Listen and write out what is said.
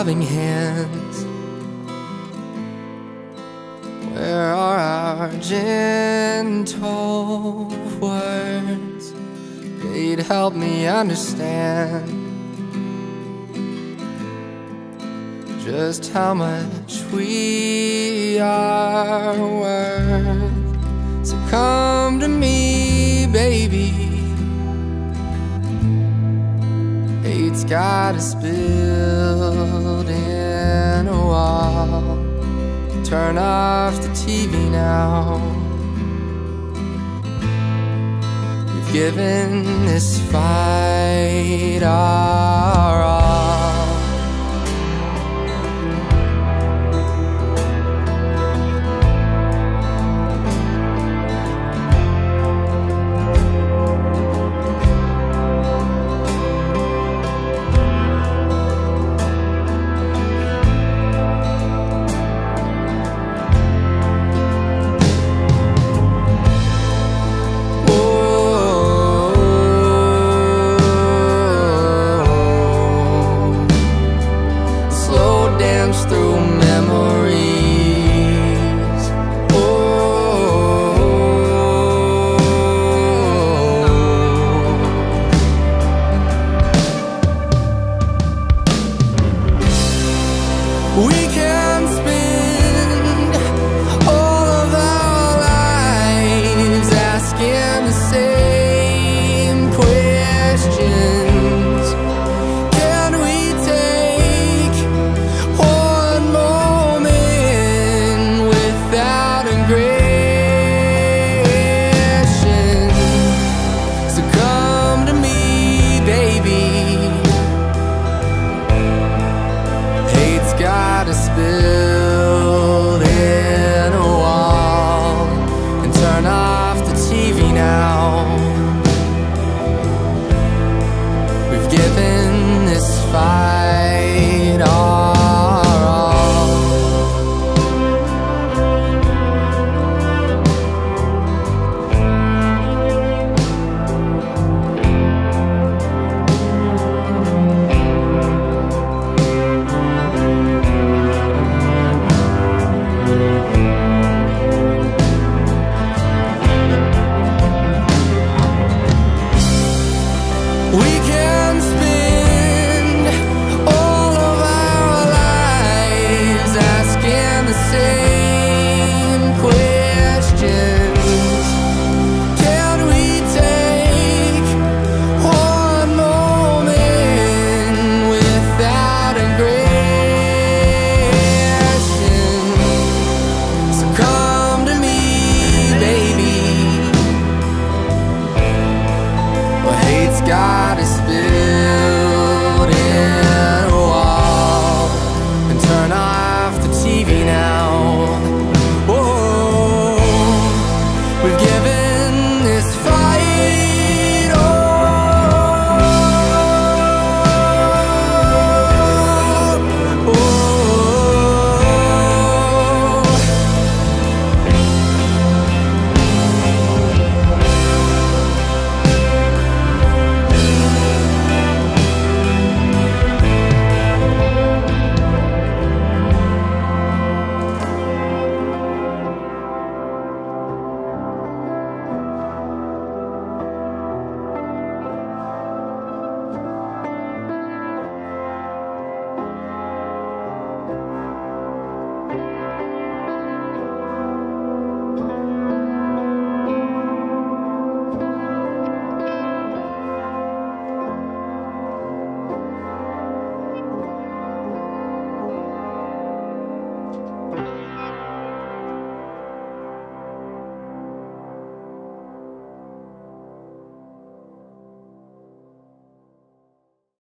loving hands? Where are our gentle words? They'd help me understand just how much we are worth. So come to me, baby. Hate's got us built in a wall. Turn off the TV now. We've given this fight our all. Through memories, we can spend all of our lives asking the same questions. Can we take one moment without aggression? So come to me, baby. Hate's got us built in a wall. And turn off the TV now. We've given this fight our all. We can